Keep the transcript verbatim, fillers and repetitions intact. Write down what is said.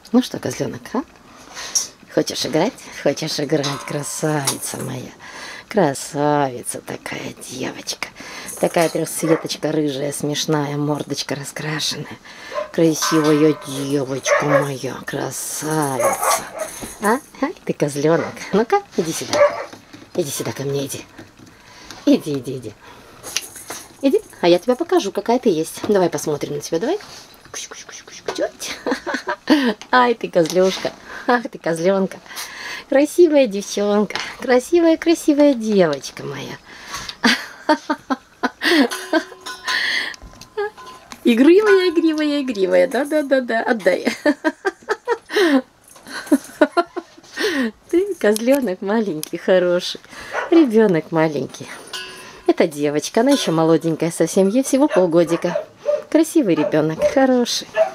Ну что, козленок, а? Хочешь играть? Хочешь играть, красавица моя. Красавица такая девочка. Такая трехцветочка рыжая, смешная, мордочка раскрашенная. Красивая девочка моя, красавица. А? А? Ты козленок. Ну-ка, иди сюда. Иди сюда ко мне, иди. Иди, иди, иди. Иди, а я тебе покажу, какая ты есть. Давай посмотрим на тебя, давай. Ай, ты козлюшка. Ах, ты козленка. Красивая девчонка. Красивая, красивая девочка моя. Игривая, игривая, игривая. Да-да-да-да. Отдай. Ты козленок маленький, хороший. Ребенок маленький. Это девочка, она еще молоденькая совсем, ей всего полгодика. Красивый ребенок, хороший.